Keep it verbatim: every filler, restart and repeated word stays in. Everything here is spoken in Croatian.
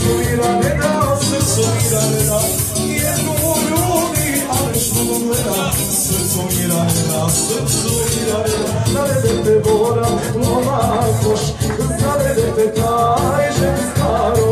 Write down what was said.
mira nena, srcu mira nena, jednu ljudi, ali što mu gleda, srcu mira nena, srcu mira nena, zavede te Bora, loma koš, zavede te taj ženi staro,